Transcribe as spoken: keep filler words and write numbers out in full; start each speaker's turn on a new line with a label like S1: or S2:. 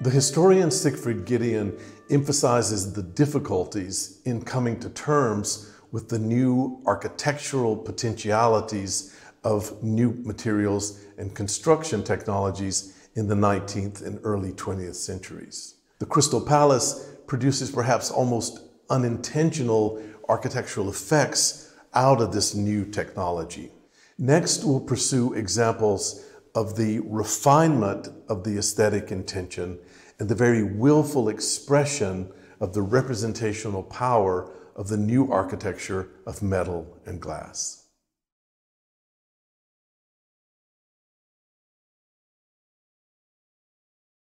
S1: The historian Siegfried Gideon emphasizes the difficulties in coming to terms with the new architectural potentialities of new materials and construction technologies in the nineteenth and early twentieth centuries. The Crystal Palace produces perhaps almost unintentional architectural effects out of this new technology. Next, we'll pursue examples of the refinement of the aesthetic intention and the very willful expression of the representational power of the new architecture of metal and glass.